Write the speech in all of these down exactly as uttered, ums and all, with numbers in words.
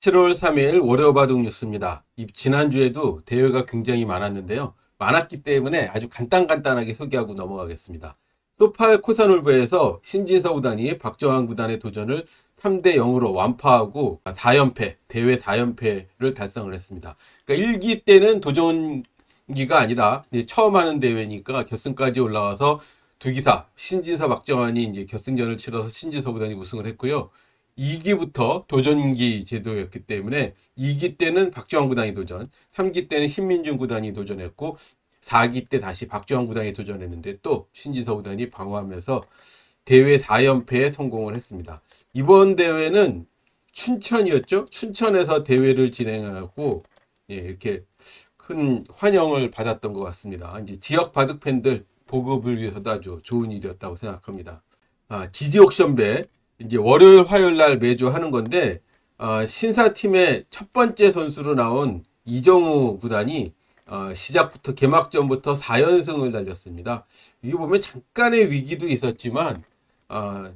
칠월 삼일 월요바둑 뉴스입니다. 이 지난주에도 대회가 굉장히 많았는데요. 많았기 때문에 아주 간단간단하게 소개하고 넘어가겠습니다. 소팔 코사놀브에서 신진서 구단이 박정환 구단의 도전을 삼 대 영으로 완파하고 사 연패, 대회 사 연패를 달성을 했습니다. 그러니까 일 기 때는 도전기가 아니라 이제 처음 하는 대회니까 결승까지 올라와서 두 기사, 신진서, 박정환이 이제 결승전을 치러서 신진서 구단이 우승을 했고요. 이 기부터 도전기 제도였기 때문에 이 기 때는 박정환 구단이 도전, 삼 기 때는 신민준 구단이 도전했고 사 기 때 다시 박정환 구단이 도전했는데 또 신진서 구단이 방어하면서 대회 사 연패에 성공을 했습니다. 이번 대회는 춘천이었죠. 춘천에서 대회를 진행하고 예, 이렇게 큰 환영을 받았던 것 같습니다. 이제 지역 바둑 팬들 보급을 위해서도 아주 좋은 일이었다고 생각합니다. 아, 지지 옥션배 이제 월요일 화요일 날 매주 하는 건데 어, 신사팀의 첫 번째 선수로 나온 이정우 구단이 어, 시작부터 개막전부터 사 연승을 달렸습니다. 이게 보면 잠깐의 위기도 있었지만 어,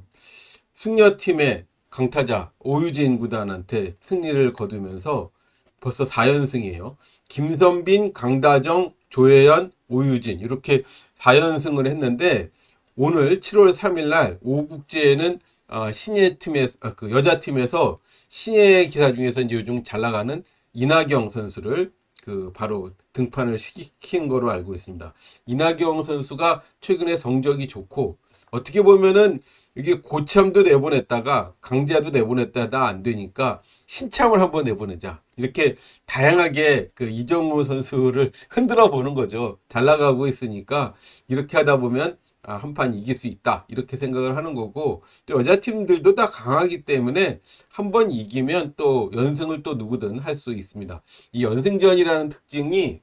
승려팀의 강타자 오유진 구단한테 승리를 거두면서 벌써 사 연승이에요. 김선빈, 강다정, 조혜연, 오유진 이렇게 사 연승을 했는데 오늘 칠월 삼일 날 오국제에는 어, 신예 팀에서 아, 그 여자 팀에서 신예 기사 중에서 이제 요즘 잘 나가는 이나경 선수를 그 바로 등판을 시킨 거로 알고 있습니다. 이나경 선수가 최근에 성적이 좋고 어떻게 보면은 이게 고참도 내보냈다가 강자도 내보냈다가 안 되니까 신참을 한번 내보내자 이렇게 다양하게 그 이정우 선수를 흔들어 보는 거죠. 잘 나가고 있으니까 이렇게 하다 보면 아, 한 판 이길 수 있다 이렇게 생각을 하는 거고 또 여자팀들도 다 강하기 때문에 한 번 이기면 또 연승을 또 누구든 할 수 있습니다. 이 연승전이라는 특징이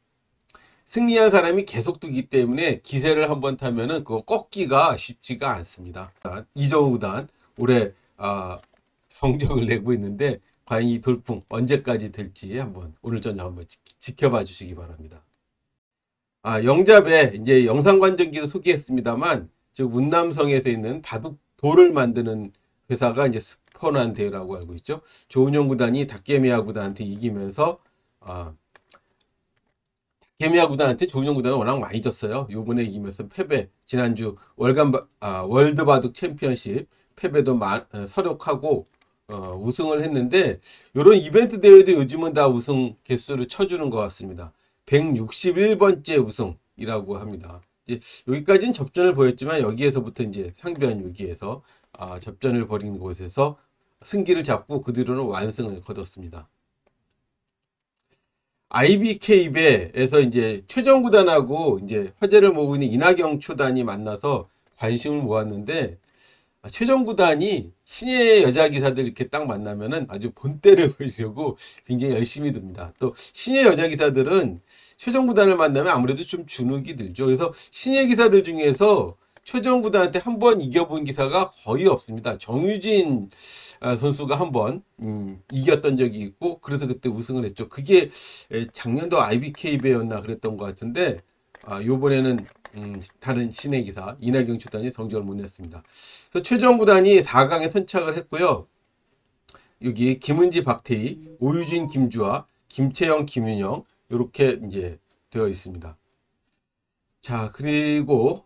승리한 사람이 계속 두기 때문에 기세를 한번 타면은 그거 꺾기가 쉽지가 않습니다. 이정우 구단 올해 아, 성적을 내고 있는데 과연 이 돌풍 언제까지 될지 한번 오늘 저녁 한번 지, 지켜봐 주시기 바랍니다. 아, 영잡에 이제 영상관전기도 소개했습니다만 저 운남성에서 있는 바둑 돌을 만드는 회사가 이제 스폰한 대회라고 알고 있죠. 조은영 구단이 닭개미야 구단한테 이기면서 아, 닭개미야 구단한테 조은영 구단은 워낙 많이 졌어요. 요번에 이기면서 패배. 지난주 월간 바, 아, 월드 바둑 챔피언십 패배도 마, 어, 서력하고 어, 우승을 했는데 이런 이벤트 대회도 요즘은 다 우승 개수를 쳐주는 것 같습니다. 백육십일 번째 우승이라고 합니다. 이제 여기까지는 접전을 보였지만 여기에서부터 이제 상비한 위기에서 아, 접전을 벌인 곳에서 승기를 잡고 그 뒤로는 완승을 거뒀습니다. 아이비케이배에서 이제 최정 구단하고 이제 화제를 모으고 있는 이나경 초단이 만나서 관심을 모았는데 아, 최정 구단이 신예 여자 기사들 이렇게 딱 만나면은 아주 본때를 보이려고 굉장히 열심히 듭니다. 또 신예 여자 기사들은 최정 구단을 만나면 아무래도 좀 주눅이 들죠. 그래서 신예 기사들 중에서 최정 구단한테 한 번 이겨본 기사가 거의 없습니다. 정유진 선수가 한 번 음, 이겼던 적이 있고 그래서 그때 우승을 했죠. 그게 작년도 아이비케이배였나 그랬던 것 같은데 아, 요번에는 음, 다른 신예 기사 이나경 초단이 성적을 못 냈습니다. 그래서 최정 구단이 사 강에 선착을 했고요. 여기 김은지, 박태희, 오유진, 김주아, 김채영, 김윤영 이렇게 이제 되어 있습니다. 자, 그리고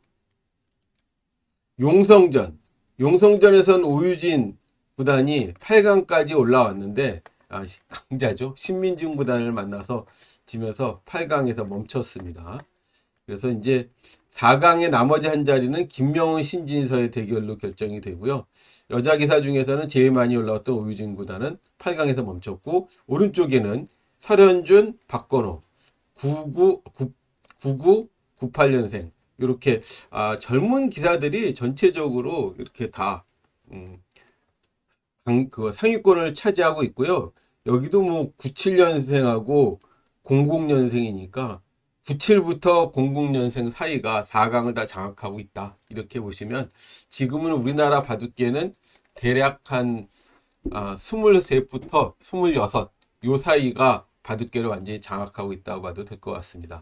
용성전, 용성전에선 오유진 구단이 팔 강까지 올라왔는데 아, 강자죠. 신민준 구단을 만나서 지면서 팔 강에서 멈췄습니다. 그래서 이제 사 강의 나머지 한 자리는 김명훈, 신진서의 대결로 결정이 되고요. 여자 기사 중에서는 제일 많이 올라왔던 오유진 구단은 팔 강에서 멈췄고 오른쪽에는 설현준, 박건호, 구십구, 구십구, 구십팔 년생 이렇게 아, 젊은 기사들이 전체적으로 이렇게 다 음, 강, 그 상위권을 차지하고 있고요. 여기도 뭐 구십칠 년생하고 공십 년생이니까 구십칠부터 공십 년생 사이가 사 강을 다 장악하고 있다. 이렇게 보시면 지금은 우리나라 바둑계는 대략 한 아, 스물셋부터 스물여섯 요 사이가 바둑계를 완전히 장악하고 있다고 봐도 될 것 같습니다.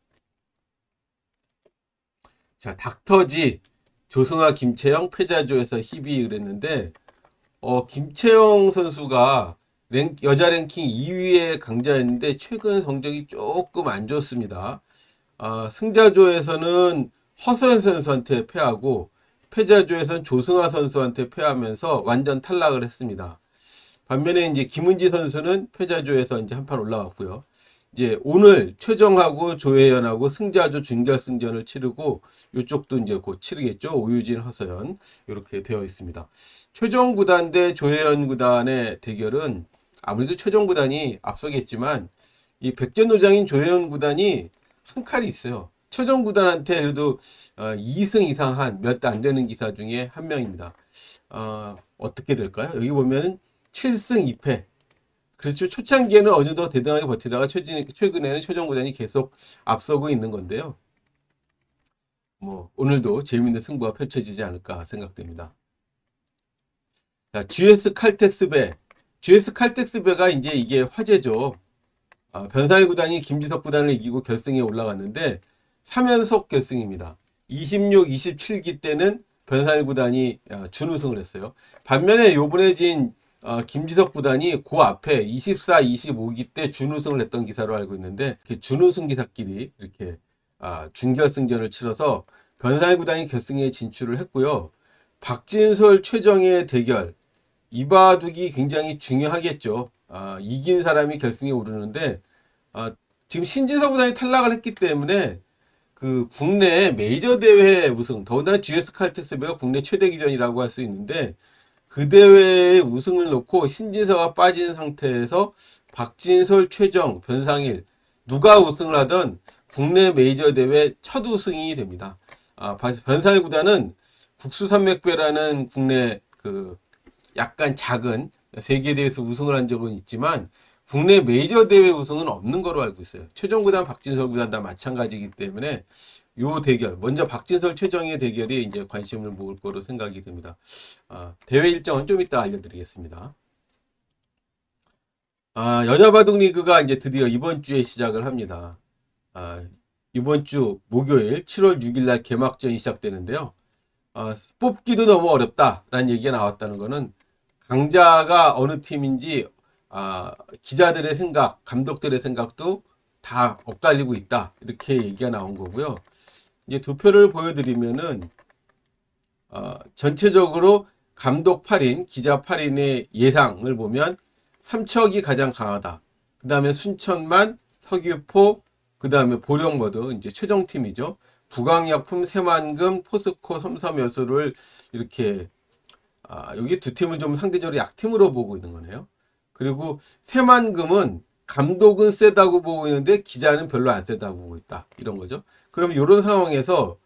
자, 닥터지 조승아, 김채영 패자조에서 희비 그랬는데 어, 김채영 선수가 랭, 여자 랭킹 이 위의 강자였는데 최근 성적이 조금 안 좋습니다. 아, 승자조에서는 허서연 선수한테 패하고 패자조에서는 조승아 선수한테 패하면서 완전 탈락을 했습니다. 반면에 이제 김은지 선수는 패자조에서 이제 한 판 올라왔고요. 이제 오늘 최정하고 조혜연하고 승자조 준결승전을 치르고 이쪽도 이제 곧 치르겠죠. 오유진, 허서연 이렇게 되어 있습니다. 최정 구단 대 조혜연 구단의 대결은 아무래도 최정 구단이 앞서겠지만 이 백전노장인 조혜연 구단이 한 칼이 있어요. 최정 구단한테 그래도 이 승 이상 한 몇 안 되는 기사 중에 한 명입니다. 어, 어떻게 될까요? 여기 보면 칠 승 이 패. 그래서 초창기에는 어느 정도 대단하게 버티다가 최근, 최근에는 최정 구단이 계속 앞서고 있는 건데요. 뭐 오늘도 재미있는 승부가 펼쳐지지 않을까 생각됩니다. 자, 지에스 칼텍스배. 지에스 칼텍스배가 이제 이게 화제죠. 아, 변사일 구단이 김지석 구단을 이기고 결승에 올라갔는데 삼 연속 결승입니다. 이십육, 이십칠 기 때는 변사일 구단이 준우승을 했어요. 반면에 요번에 진 어, 김지석 구단이 그 앞에 이십사, 이십오 기 때 준우승을 했던 기사로 알고 있는데 준우승 기사끼리 이렇게 아, 준결승전을 치러서 변사일 구단이 결승에 진출을 했고요. 박진솔, 최정의 대결 이 바둑이 굉장히 중요하겠죠. 아, 이긴 사람이 결승에 오르는데 아, 지금 신진서 구단이 탈락을 했기 때문에 그 국내 메이저 대회 우승, 더군다나 지에스 칼텍스배가 국내 최대 기전이라고 할 수 있는데 그 대회의 우승을 놓고 신진서가 빠진 상태에서 박진솔, 최정, 변상일 누가 우승을 하던 국내 메이저 대회 첫 우승이 됩니다. 아, 변상일 구단은 국수산맥배라는 국내 그 약간 작은 세계 대회에서 우승을 한 적은 있지만 국내 메이저 대회 우승은 없는 거로 알고 있어요. 최정 구단, 박진솔 구단 다 마찬가지이기 때문에 요 대결, 먼저 박진솔, 최정의 대결이 이제 관심을 모을 거로 생각이 됩니다. 아, 대회 일정은 좀 이따 알려드리겠습니다. 아, 여자 바둑 리그가 이제 드디어 이번 주에 시작을 합니다. 아, 이번 주 목요일 칠월 육일 날 개막전이 시작되는데요. 아, 뽑기도 너무 어렵다라는 얘기가 나왔다는 것은 강자가 어느 팀인지 아, 기자들의 생각, 감독들의 생각도 다 엇갈리고 있다. 이렇게 얘기가 나온 거고요. 이제 도표를 보여드리면은 어, 전체적으로 감독 팔 인, 기자 팔 인의 예상을 보면 삼척이 가장 강하다. 그 다음에 순천만, 서귀포, 그 다음에 보령머드 이제 최정팀이죠. 부강약품, 새만금, 포스코, 섬섬여수를 이렇게 아, 여기 두 팀은 좀 상대적으로 약팀으로 보고 있는 거네요. 그리고 새만금은 감독은 세다고 보고 있는데 기자는 별로 안 세다고 보고 있다. 이런 거죠. 그럼 이런 상황에서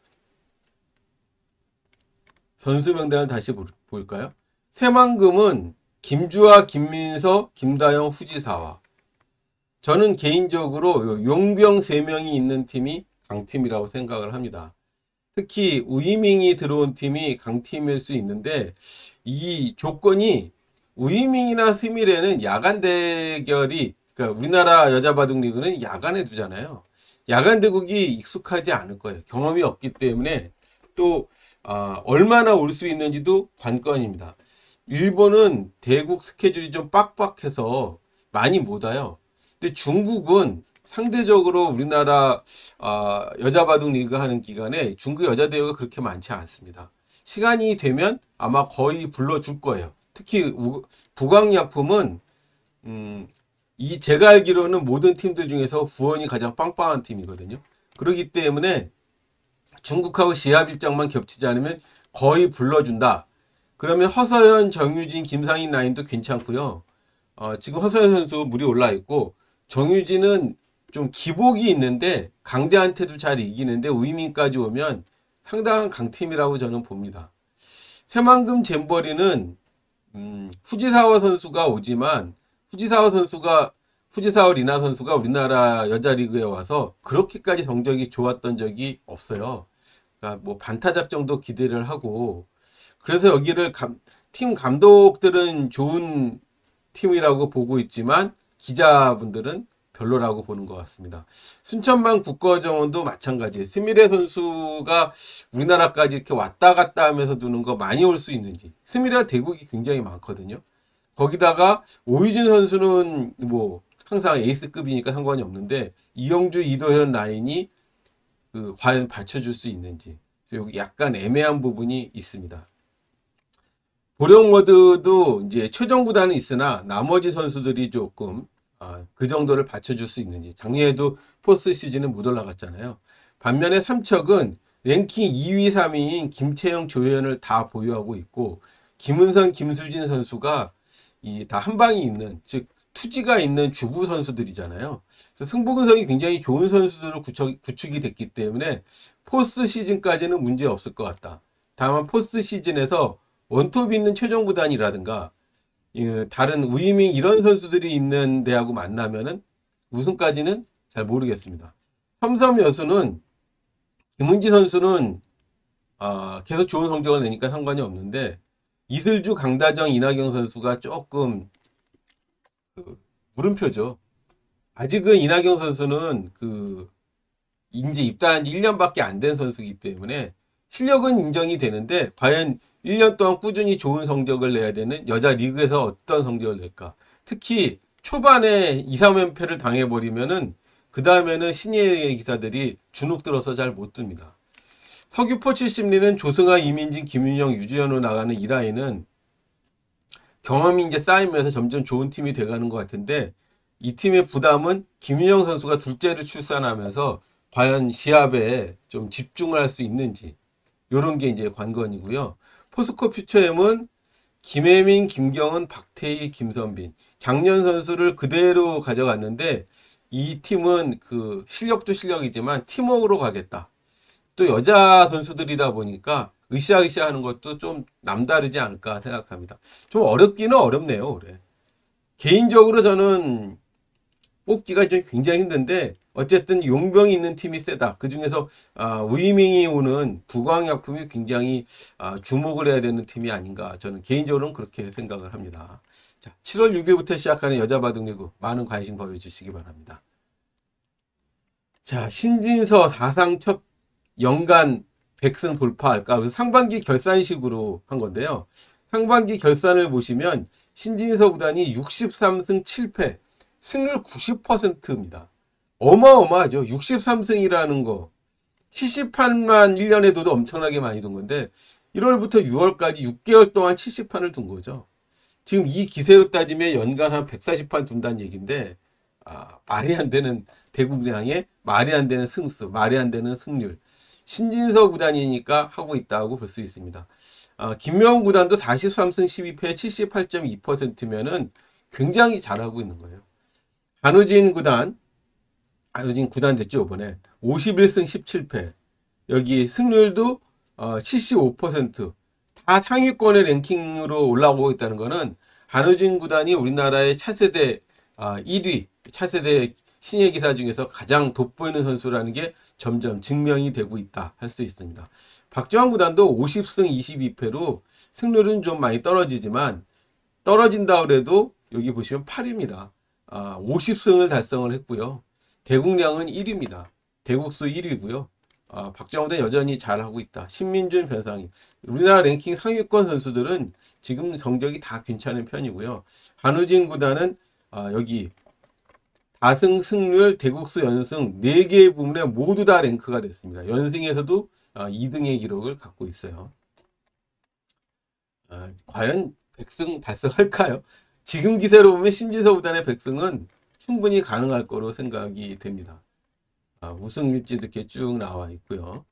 선수 명단을 다시 볼까요? 새만금은 김주아, 김민서, 김다영, 후지사와 저는 개인적으로 용병 세 명이 있는 팀이 강팀이라고 생각을 합니다. 특히 우이밍이 들어온 팀이 강팀일 수 있는데 이 조건이 우이밍이나 스미레는 야간 대결이 그러니까 우리나라 여자 바둑 리그는 야간에 두잖아요. 야간 대국이 익숙하지 않을 거예요. 경험이 없기 때문에 또 아, 얼마나 올 수 있는지도 관건입니다. 일본은 대국 스케줄이 좀 빡빡해서 많이 못 와요. 근데 중국은 상대적으로 우리나라 어, 여자 바둑 리그 하는 기간에 중국 여자 대회가 그렇게 많지 않습니다. 시간이 되면 아마 거의 불러줄 거예요. 특히 부강약품은 음, 이 제가 알기로는 모든 팀들 중에서 후원이 가장 빵빵한 팀이거든요. 그렇기 때문에 중국하고 시합 일정만 겹치지 않으면 거의 불러준다. 그러면 허서연, 정유진, 김상인 라인도 괜찮고요. 어, 지금 허서연 선수 물이 올라 있고 정유진은 좀 기복이 있는데 강자한테도 잘 이기는데 우이민까지 오면 상당한 강팀이라고 저는 봅니다. 새만금 잼버리는 음, 후지사와 선수가 오지만 후지사와 선수가 후지사와 리나 선수가 우리나라 여자 리그에 와서 그렇게까지 성적이 좋았던 적이 없어요. 그러니까 뭐 반타작 정도 기대를 하고 그래서 여기를 감, 팀 감독들은 좋은 팀이라고 보고 있지만 기자분들은 별로라고 보는 것 같습니다. 순천만 국가정원도 마찬가지예요. 스미레 선수가 우리나라까지 이렇게 왔다 갔다 하면서 두는 거 많이 올 수 있는지. 스미레가 대국이 굉장히 많거든요. 거기다가 오유진 선수는 뭐 항상 에이스급이니까 상관이 없는데 이영주, 이도현 라인이 그 과연 받쳐줄 수 있는지 여기 약간 애매한 부분이 있습니다. 보령워드도 이제 최종 구단은 있으나 나머지 선수들이 조금 아, 그 정도를 받쳐줄 수 있는지. 작년에도 포스트 시즌은 못 올라갔잖아요. 반면에 삼척은 랭킹 이 위, 삼 위인 김채영, 조현을 다 보유하고 있고 김은선, 김수진 선수가 이 다 한 방이 있는, 즉 투지가 있는 주부 선수들이잖아요. 그래서 승부 근성이 굉장히 좋은 선수들을 구축, 구축이 됐기 때문에 포스트 시즌까지는 문제 없을 것 같다. 다만 포스트 시즌에서 원톱이 있는 최종 구단이라든가 다른 우이밍 이런 선수들이 있는 데하고 만나면은 우승까지는 잘 모르겠습니다. 삼성 여수는 김은지 선수는 아, 계속 좋은 성적을 내니까 상관이 없는데 이슬주, 강다정, 이나경 선수가 조금 그 물음표죠. 아직은 이나경 선수는 그 이제 입단한 지 일 년밖에 안 된 선수이기 때문에 실력은 인정이 되는데 과연 일 년 동안 꾸준히 좋은 성적을 내야 되는 여자 리그에서 어떤 성적을 낼까? 특히 초반에 이, 삼 연패를 당해버리면은 그 다음에는 신예 기사들이 주눅 들어서 잘 못 듭니다. 석유포 칠십리는 조승아, 이민진, 김윤영, 유지현으로 나가는 이 라인은 경험이 이제 쌓이면서 점점 좋은 팀이 돼가는 것 같은데 이 팀의 부담은 김윤영 선수가 둘째를 출산하면서 과연 시합에 좀 집중을 할 수 있는지 이런 게 이제 관건이고요. 포스코 퓨처엠은 김혜민, 김경은, 박태희, 김선빈 작년 선수를 그대로 가져갔는데 이 팀은 그 실력도 실력이지만 팀워크로 가겠다. 또 여자 선수들이다 보니까 으쌰으쌰 하는 것도 좀 남다르지 않을까 생각합니다. 좀 어렵기는 어렵네요, 올해. 개인적으로 저는 뽑기가 좀 굉장히 힘든데 어쨌든 용병이 있는 팀이 세다. 그 중에서 아, 우이밍이 오는 부광약품이 굉장히 아, 주목을 해야 되는 팀이 아닌가. 저는 개인적으로는 그렇게 생각을 합니다. 자, 칠월 육 일부터 시작하는 여자 바둑리그 많은 관심 보여주시기 바랍니다. 자, 신진서 사상 첫 연간 백 승 돌파할까? 그래서 상반기 결산식으로 한 건데요. 상반기 결산을 보시면 신진서 구단이 육십삼 승 칠 패, 승률 구십 퍼센트입니다. 어마어마하죠. 육십삼 승이라는 거. 칠십 판만 일 년에 둬도 엄청나게 많이 둔 건데 일월부터 유월까지 육 개월 동안 칠십 판을 둔 거죠. 지금 이 기세로 따지면 연간 한 백사십 판 둔다는 얘기인데 아, 말이 안 되는 대구량에 말이 안 되는 승수, 말이 안 되는 승률. 신진서 구단이니까 하고 있다고 볼 수 있습니다. 아, 김명훈 구단도 사십삼 승 십이 패 칠십팔 점 이 퍼센트면은 굉장히 잘하고 있는 거예요. 한우진 구단, 한우진 구단 됐죠, 이번에. 오십일 승 십칠 패. 여기 승률도 어, 칠십오 퍼센트. 다 상위권의 랭킹으로 올라오고 있다는 거는 한우진 구단이 우리나라의 차세대 아, 일 위, 차세대 신예 기사 중에서 가장 돋보이는 선수라는 게 점점 증명이 되고 있다 할 수 있습니다. 박정환 구단도 오십 승 이십이 패로 승률은 좀 많이 떨어지지만 떨어진다 그래도 여기 보시면 팔 위입니다. 아, 오십 승을 달성을 했고요. 대국량은 일 위입니다. 대국수 일 위고요. 아, 박정환 구단 여전히 잘하고 있다. 신민준, 변상희. 우리나라 랭킹 상위권 선수들은 지금 성적이 다 괜찮은 편이고요. 한우진 구단은 아, 여기 다승, 승률, 대국수, 연승 네 개의 부문에 모두 다 랭크가 됐습니다. 연승에서도 이 등의 기록을 갖고 있어요. 아, 과연 백 승 달성할까요? 지금 기세로 보면 신진서 구단의 백 승은 충분히 가능할 거로 생각이 됩니다. 아, 우승 일지도 이렇게 쭉 나와 있고요.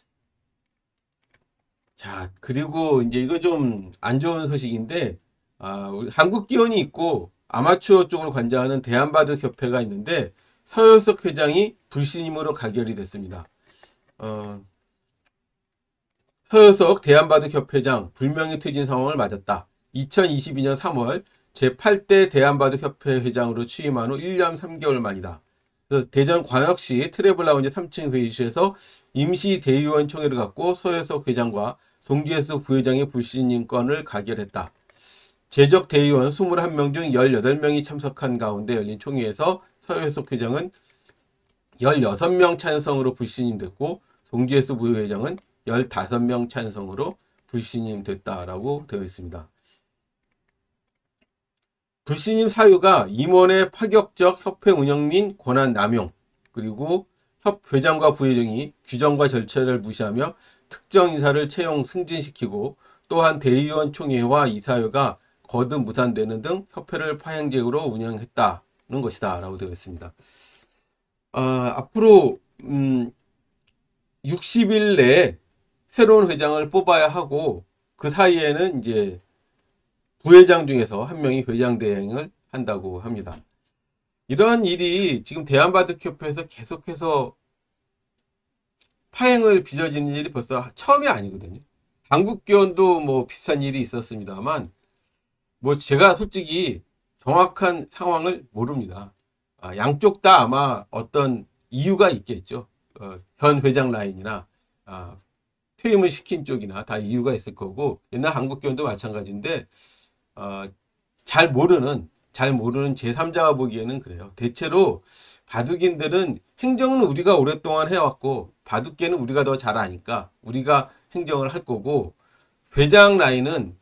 자, 그리고 이제 이거 좀 안 좋은 소식인데 아, 우리 한국 기원이 있고 아마추어 쪽을 관장하는 대한바둑협회가 있는데 서효석 회장이 불신임으로 가결이 됐습니다. 어, 서효석 대한바둑협회장 불명예 퇴진 상황을 맞았다. 이천이십이 년 삼월 제팔 대 대한바둑협회 회장으로 취임한 후 일 년 삼 개월 만이다. 그래서 대전광역시 트래블라운지 삼 층 회의실에서 임시 대의원 총회를 갖고 서효석 회장과 송지혜수 부회장의 불신임권을 가결했다. 제적 대의원 이십일 명 중 십팔 명이 참석한 가운데 열린 총회에서 서효석 회장은 십육 명 찬성으로 불신임됐고 송지혜수 부회장은 십오 명 찬성으로 불신임됐다라고 되어 있습니다. 불신임 사유가 임원의 파격적 협회 운영 및 권한 남용, 그리고 협 회장과 부회장이 규정과 절차를 무시하며 특정 인사를 채용 승진시키고, 또한 대의원 총회와 이사회가 거듭 무산되는 등 협회를 파행적으로 운영했다는 것이다 라고 되어 있습니다. 아, 앞으로 음, 육십 일 내에 새로운 회장을 뽑아야 하고, 그 사이에는 이제 부회장 중에서 한 명이 회장 대행을 한다고 합니다. 이런 일이 지금 대한바둑협회에서 계속해서 파행을 빚어지는 일이 벌써 처음이 아니거든요. 한국기원도 뭐 비슷한 일이 있었습니다만, 뭐 제가 솔직히 정확한 상황을 모릅니다. 아, 양쪽 다 아마 어떤 이유가 있겠죠. 어, 현 회장 라인이나 아, 퇴임을 시킨 쪽이나 다 이유가 있을 거고, 옛날 한국기원도 마찬가지인데, 어, 잘 모르는 잘 모르는 제삼자가 보기에는 그래요. 대체로 바둑인들은 행정은 우리가 오랫동안 해왔고, 바둑계는 우리가 더 잘 아니까 우리가 행정을 할 거고, 회장 라인은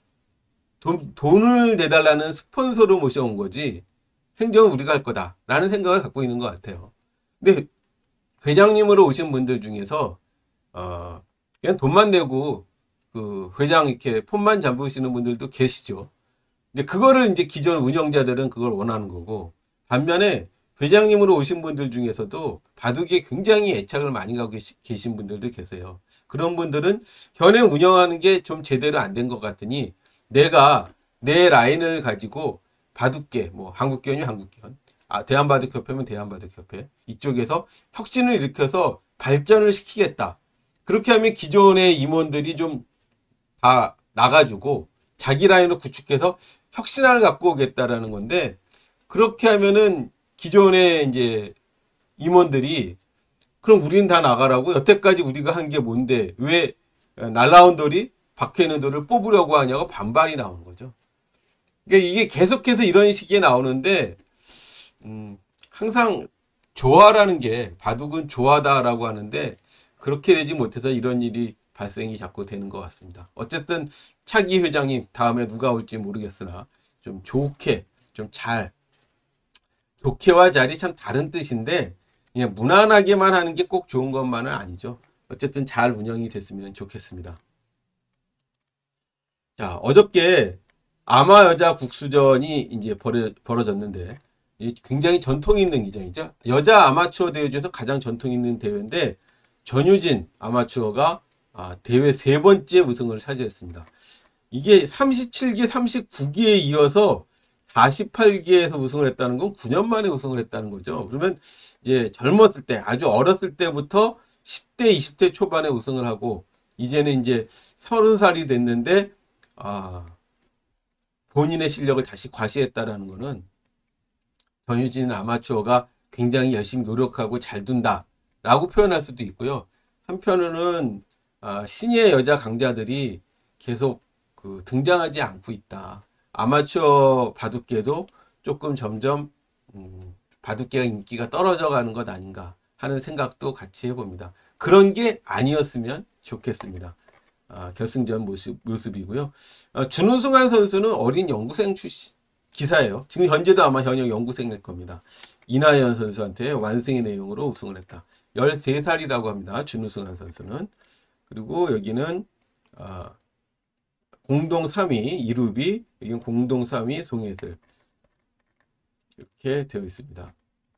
돈, 돈을 내달라는 스폰서로 모셔온 거지 행정은 우리가 할 거다 라는 생각을 갖고 있는 것 같아요. 근데 회장님으로 오신 분들 중에서 어, 그냥 돈만 내고 그 회장 이렇게 폰만 잡으시는 분들도 계시죠. 근데 그거를 이제 기존 운영자들은 그걸 원하는 거고, 반면에 회장님으로 오신 분들 중에서도 바둑에 굉장히 애착을 많이 갖고 계신 분들도 계세요. 그런 분들은 현행 운영하는 게 좀 제대로 안 된 것 같으니, 내가 내 라인을 가지고 바둑계, 뭐 한국기원이 한국기원, 아, 대한바둑협회면 대한바둑협회, 이쪽에서 혁신을 일으켜서 발전을 시키겠다. 그렇게 하면 기존의 임원들이 좀 다 나가지고 자기 라인을 구축해서 혁신을 갖고 오겠다라는 건데, 그렇게 하면은 기존의 이제 임원들이 그럼 우리는 다 나가라고, 여태까지 우리가 한 게 뭔데 왜 날라온 돌이 박혀 있는 돌을 뽑으려고 하냐고 반발이 나오는 거죠. 그러니까 이게 계속해서 이런 식이 나오는데, 음, 항상 조화라는 게, 바둑은 조화다라고 하는데 그렇게 되지 못해서 이런 일이 발생이 자꾸 되는 것 같습니다. 어쨌든 차기 회장님 다음에 누가 올지 모르겠으나 좀 좋게, 좀 잘, 좋게와 잘이 참 다른 뜻인데, 그냥 무난하게만 하는 게 꼭 좋은 것만은 아니죠. 어쨌든 잘 운영이 됐으면 좋겠습니다. 자, 어저께 아마 여자 국수전이 이제 벌어, 벌어졌는데, 굉장히 전통 있는 기장이죠. 여자 아마추어 대회 중에서 가장 전통 있는 대회인데, 전유진 아마추어가 아, 대회 세 번째 우승을 차지했습니다. 이게 삼십칠 기, 삼십구 기에 이어서 사십팔 기에서 우승을 했다는 건 구 년 만에 우승을 했다는 거죠. 그러면 이제 젊었을 때, 아주 어렸을 때부터 십 대, 이십 대 초반에 우승을 하고, 이제는 이제 서른 살이 됐는데, 아, 본인의 실력을 다시 과시했다라는 거는 전유진 아마추어가 굉장히 열심히 노력하고 잘 둔다 라고 표현할 수도 있고요. 한편으로는 아, 신예 여자 강자들이 계속 그 등장하지 않고 있다. 아마추어 바둑계도 조금 점점 음, 바둑계가 인기가 떨어져 가는 것 아닌가 하는 생각도 같이 해봅니다. 그런 게 아니었으면 좋겠습니다. 아, 결승전 모습, 모습이고요. 아, 준우승한 선수는 어린 연구생 출신 기사예요. 지금 현재도 아마 현역 연구생일 겁니다. 이나연 선수한테 완승의 내용으로 우승을 했다. 열세 살이라고 합니다. 준우승한 선수는. 그리고 여기는 아, 공동 삼 위 이루비, 여기는 공동 삼 위 송혜슬, 이렇게 되어 있습니다.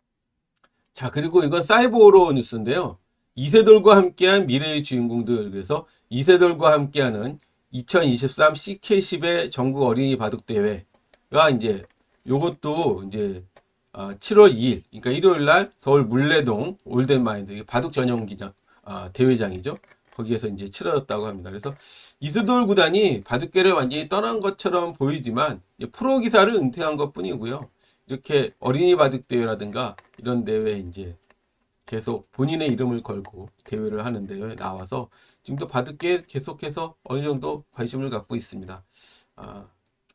자, 그리고 이건 사이버로 뉴스인데요. 이세돌과 함께한 미래의 주인공들, 그래서 이세돌과 함께하는 이천이십삼 씨케이 십의 전국 어린이 바둑대회가 이제 요것도 이제 칠월 이일, 그러니까 일요일 날 서울 물레동 올덴마인드 바둑 전용 기장 아, 대회장이죠. 거기에서 이제 치러졌다고 합니다. 그래서 이세돌 구단이 바둑계를 완전히 떠난 것처럼 보이지만 프로 기사를 은퇴한 것 뿐이고요. 이렇게 어린이 바둑 대회라든가 이런 대회에 이제 계속 본인의 이름을 걸고 대회를 하는 데에 나와서 지금도 바둑계에 계속해서 어느 정도 관심을 갖고 있습니다. 아,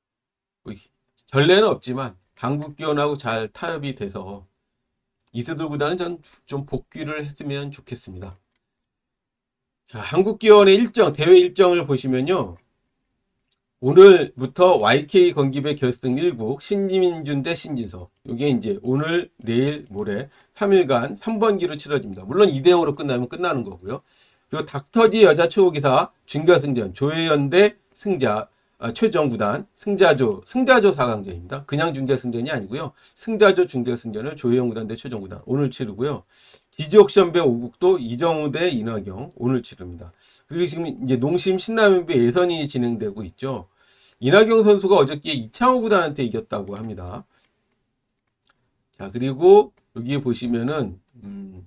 전례는 없지만 한국기원하고 잘 타협이 돼서 이세돌 구단은 전 좀 복귀를 했으면 좋겠습니다. 자, 한국기원의 일정, 대회 일정을 보시면요. 오늘부터 와이케이 건기배 결승 일 국 신민준 대 신진서. 이게 이제 오늘, 내일, 모레 삼 일간 삼 번기로 치러집니다. 물론 이 대 영으로 끝나면 끝나는 거고요. 그리고 닥터지 여자 최고기사 준결승전 조혜연 대 승자 아, 최정 구단 승자조 승자조 사 강전입니다. 그냥 준결승전이 아니고요. 승자조 준결승전을 조혜연 구단 대 최정 구단 오늘 치르고요. 디지옥션배 오 국도 이정우 대 이나경 오늘 치릅니다. 그리고 지금 이제 농심 신라면배 예선이 진행되고 있죠. 이나경 선수가 어저께 이창호 구단한테 이겼다고 합니다. 자, 그리고 여기 보시면은 음,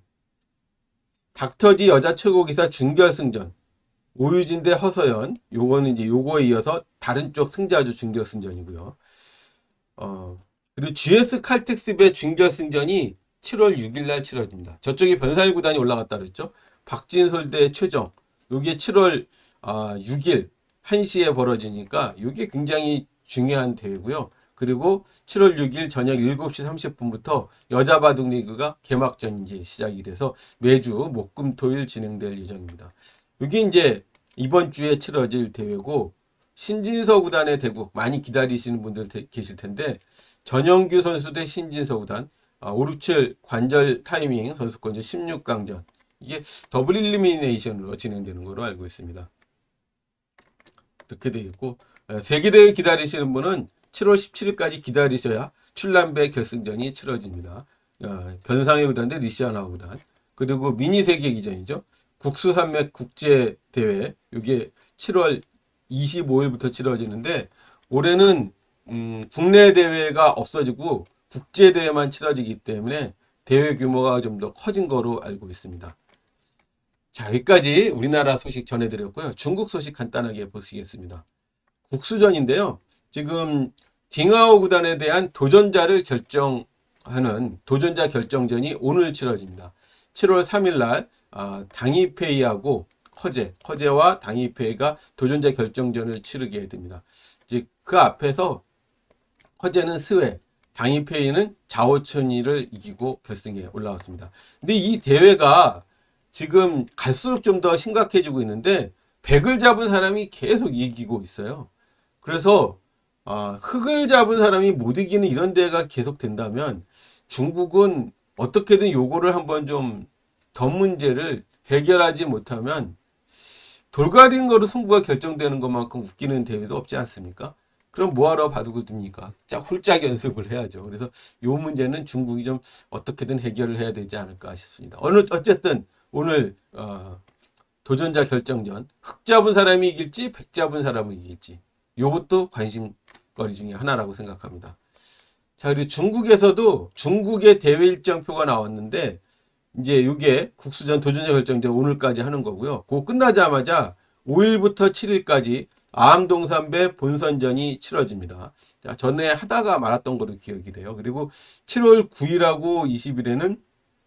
닥터지 여자 최고기사 준결승전 오유진 대 허서연, 요거는 이제 요거에 이어서 다른 쪽 승자조 준결승전이고요. 어, 그리고 지에스 칼텍스배 준결승전이 칠월 육일 날 치러집니다. 저쪽에 변사일 구단이 올라갔다 그랬죠. 박진솔 대 최정. 요게 칠월 육일 한 시에 벌어지니까 요게 굉장히 중요한 대회고요. 그리고 칠월 육일 저녁 일곱 시 삼십 분부터 여자 바둑 리그가 개막전이 시작이 돼서 매주 목, 금, 토일 진행될 예정입니다. 이게 이제 이번 주에 치러질 대회고 신진서 구단의 대국 많이 기다리시는 분들 계실 텐데 전영규 선수 대 신진서 구단 오육칠 관절 타이밍 선수권전 십육 강전 이게 더블 일리미네이션으로 진행되는 것으로 알고 있습니다. 이렇게 되어 있고 세계대회 기다리시는 분은 칠월 십칠일까지 기다리셔야 출란배 결승전이 치러집니다. 변상의 구단 대 리시아나 구단 그리고 미니 세계 기전이죠. 국수산맥 국제대회 이게 칠월 이십오일부터 치러지는데 올해는 음, 국내 대회가 없어지고 국제대회만 치러지기 때문에 대회 규모가 좀 더 커진 거로 알고 있습니다. 자, 여기까지 우리나라 소식 전해드렸고요. 중국 소식 간단하게 보시겠습니다. 국수전인데요. 지금 딩하오 구단에 대한 도전자를 결정하는 도전자 결정전이 오늘 치러집니다. 칠월 삼일 날 아, 당이페이하고 커제, 커제와 당이페이가 도전자 결정전을 치르게 됩니다. 이제 그 앞에서 커제는 스웨, 당이페이는 자오천이를 이기고 결승에 올라왔습니다. 근데 이 대회가 지금 갈수록 좀 더 심각해지고 있는데 백을 잡은 사람이 계속 이기고 있어요. 그래서 아, 흑을 잡은 사람이 못 이기는 이런 대회가 계속 된다면 중국은 어떻게든 요거를 한번 좀 더 문제를 해결하지 못하면 돌가린 거로 승부가 결정되는 것만큼 웃기는 대회도 없지 않습니까? 그럼 뭐하러 바둑을 둡니까? 자, 홀짝 연습을 해야죠. 그래서 요 문제는 중국이 좀 어떻게든 해결을 해야 되지 않을까 싶습니다. 어느 어쨌든 오늘 어, 도전자 결정전 흑 잡은 사람이 이길지 백 잡은 사람이 이길지 요것도 관심거리 중에 하나라고 생각합니다. 자, 그리고 중국에서도 중국의 대회 일정표가 나왔는데 이제 이게 국수전 도전자 결정전 오늘까지 하는 거고요. 그거 끝나자마자 오일부터 칠일까지 아암동산배 본선전이 치러집니다. 자, 전에 하다가 말았던 거로 기억이 돼요. 그리고 칠월 구일하고 이십일에는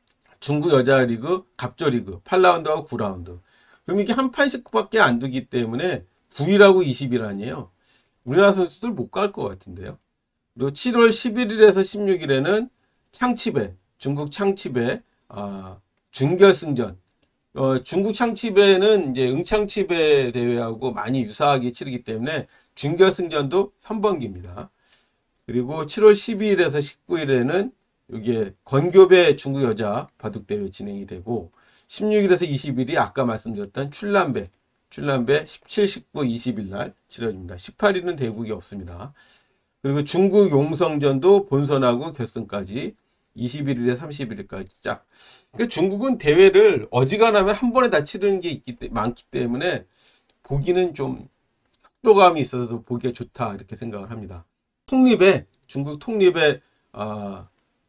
중국 여자 리그 갑조 리그 팔 라운드하고 구 라운드. 그럼 이게 한 판씩밖에 안 두기 때문에 구일하고 이십일 아니에요. 우리나라 선수들 못 갈 것 같은데요. 그리고 칠월 십일일에서 십육일에는 창치배, 중국 창치배 아, 준결승전. 어, 중국 창치배는 이제 응창치배 대회하고 많이 유사하게 치르기 때문에 준결승전도 삼 번기입니다. 그리고 칠월 십이일에서 십구일에는 이게 건교배 중국 여자 바둑대회 진행이 되고 십육일에서 이십일이 아까 말씀드렸던 출란배, 출란배 십칠, 십구, 이십일 날 치러집니다. 십팔일은 대국이 없습니다. 그리고 중국 용성전도 본선하고 결승까지 이십일일에 삼십일일까지 짝. 그러니까 중국은 대회를 어지간하면 한 번에 다 치르는 게 있기, 많기 때문에 보기는 좀 속도감이 있어서 보기가 좋다 이렇게 생각을 합니다. 통립의 중국 통립의 아,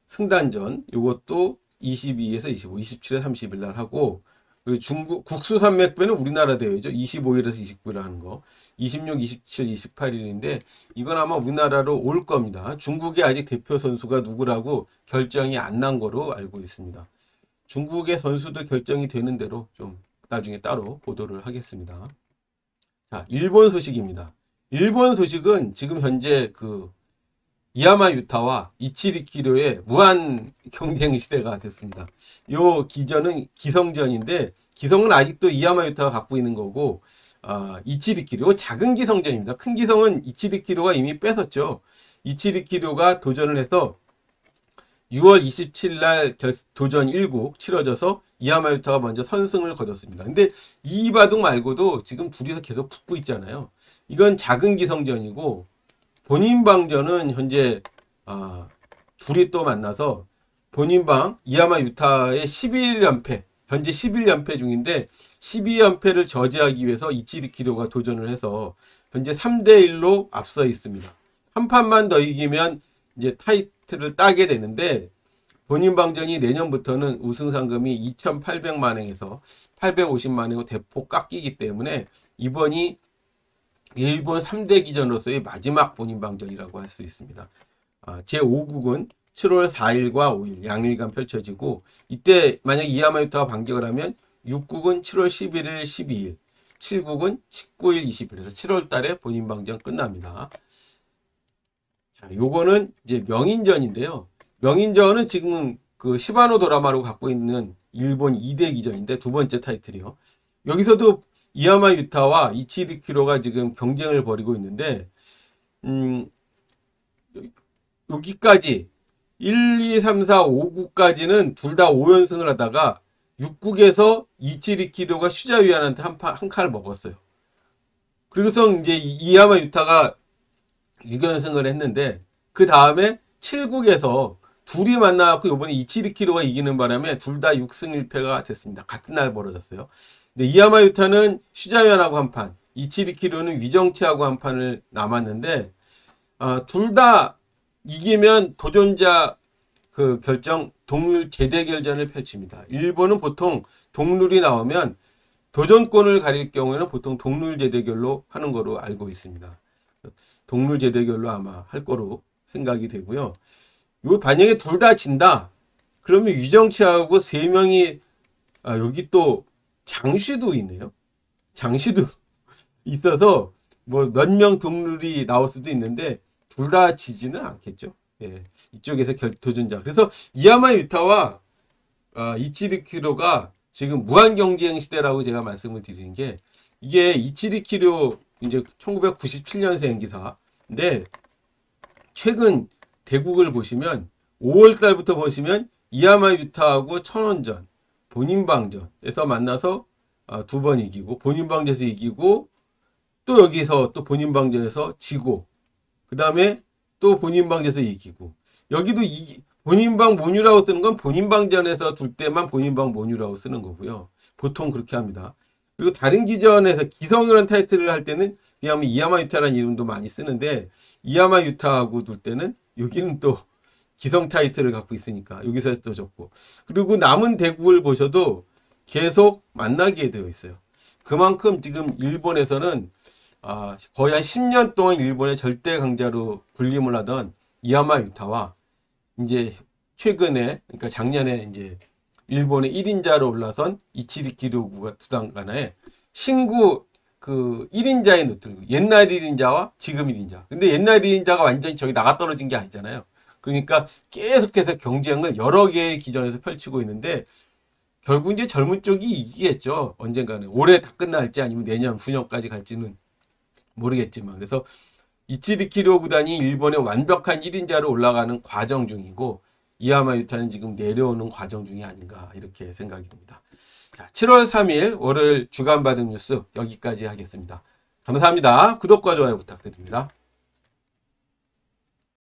승단전 이것도 이십이에서 이십오, 이십칠에 삼십일 날 하고 그리고 중국 국수산맥배는 우리나라 대회죠. 이십오일에서 이십구일 하는 거. 이십육, 이십칠, 이십팔일인데 이건 아마 우리나라로 올 겁니다. 중국의 아직 대표 선수가 누구라고 결정이 안 난 거로 알고 있습니다. 중국의 선수도 결정이 되는 대로 좀 나중에 따로 보도를 하겠습니다. 자, 일본 소식입니다. 일본 소식은 지금 현재 그 이야마 유타와 이치리 키로의 무한 경쟁 시대가 됐습니다. 요 기전은 기성전인데 기성은 아직도 이야마 유타가 갖고 있는 거고 아, 이치리키료 작은 기성전입니다. 큰 기성은 이치리키료가 이미 뺏었죠. 이치리키료가 도전을 해서 유월 이십칠일 날 도전 일 국 치러져서 이하마 유타가 먼저 선승을 거뒀습니다. 근데 이바둑 말고도 지금 둘이서 계속 붙고 있잖아요. 이건 작은 기성전이고 본인방전은 현재 아, 둘이 또 만나서 본인방 이하마 유타의 십일 연패 현재 십일 연패 중인데 십이 연패를 저지하기 위해서 이치리키료가 도전을 해서 현재 삼 대 일로 앞서 있습니다. 한 판만 더 이기면 이제 타이틀을 따게 되는데 본인방전이 내년부터는 우승 상금이 이천팔백만 원에서 팔백오십만 원으로 대폭 깎이기 때문에 이번이 일본 삼 대 기전으로서의 마지막 본인방전이라고 할 수 있습니다. 아, 제오 국은 칠월 사일과 오일 양일간 펼쳐지고 이때 만약 이하마 유타가 반격을 하면 육 국은 칠월 십일일, 십이일, 칠 국은 십구일, 이십일. 그래서 칠월 달에 본인방전 끝납니다. 자, 요거는 이제 명인전인데요. 명인전은 지금 그 시바노 도라마로 갖고 있는 일본 이 대 기전인데 두 번째 타이틀이요. 여기서도 이하마 유타와 이치리키료가 지금 경쟁을 벌이고 있는데 음, 여기까지 일, 이, 삼, 사, 오 국까지는 둘 다 오 연승을 하다가 육 국에서 이치리키료가 슈자위안한테 한, 판, 한 칸을 먹었어요. 그래서 이제 이하마 유타가 육 연승을 했는데 그 다음에 칠 국에서 둘이 만나갖고 이번에 이치리키료가 이기는 바람에 둘 다 육 승 일 패가 됐습니다. 같은 날 벌어졌어요. 근데 이하마 유타는 슈자위안하고 한 판, 이치리키료는 위정치하고 한 판을 남았는데 어, 둘 다 이기면 도전자 그 결정 동률 재대결전을 펼칩니다. 일본은 보통 동률이 나오면 도전권을 가릴 경우에는 보통 동률 재대결로 하는 거로 알고 있습니다. 동률 재대결로 아마 할 거로 생각이 되고요. 요 만약에 둘 다 진다. 그러면 위정치하고 세 명이 아, 여기 또 장시도 있네요. 장시도 있어서 뭐 몇 명 동률이 나올 수도 있는데 둘 다 지지는 않겠죠. 예, 이쪽에서 결, 도전자. 그래서 이하마 유타와 어, 이치리키료가 지금 무한 경쟁 시대라고 제가 말씀을 드리는 게 이게 이치리키료 이제 천구백구십칠 년생 기사인데 최근 대국을 보시면 오월 달부터 보시면 이하마 유타하고 천원전, 본인방전에서 만나서 어, 두 번 이기고 본인방전에서 이기고 또 여기서 또 본인방전에서 지고 그 다음에 또 본인방전에서 이기고 여기도 이 본인방 모뉴라고 쓰는 건 본인방전에서 둘 때만 본인방 모뉴라고 쓰는 거고요. 보통 그렇게 합니다. 그리고 다른 기전에서 기성이라는 타이틀을 할 때는 그냥 이하마 유타라는 이름도 많이 쓰는데 이하마 유타하고 둘 때는 여기는 또 기성 타이틀을 갖고 있으니까 여기서 또 졌고 그리고 남은 대국을 보셔도 계속 만나게 되어 있어요. 그만큼 지금 일본에서는 아, 거의 한 십 년 동안 일본의 절대 강자로 군림을 하던 이하마 유타와 이제 최근에 그러니까 작년에 이제 일본의 일 인자로 올라선 이치리키료가 두 단간에 신구 그 일 인자의 노트 옛날 일 인자와 지금 일 인자. 근데 옛날 일 인자가 완전히 저기 나가 떨어진 게 아니잖아요. 그러니까 계속해서 경쟁을 여러 개의 기전에서 펼치고 있는데 결국 이제 젊은 쪽이 이기겠죠. 언젠가는 올해 다 끝날지 아니면 내년 후년까지 갈지는 모르겠지만 그래서 이치리키료 구단이 일본의 완벽한 일 인자로 올라가는 과정 중이고 이하마 유타는 지금 내려오는 과정 중이 아닌가 이렇게 생각이 듭니다. 자, 칠월 삼일 월요일 주간 바둑 뉴스 여기까지 하겠습니다. 감사합니다. 구독과 좋아요 부탁드립니다.